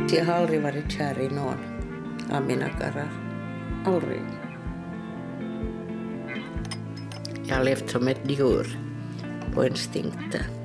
Jag har aldrig varit kär i någon av mina karlar. Aldrig. Jag har levt som ett djur på instinkter.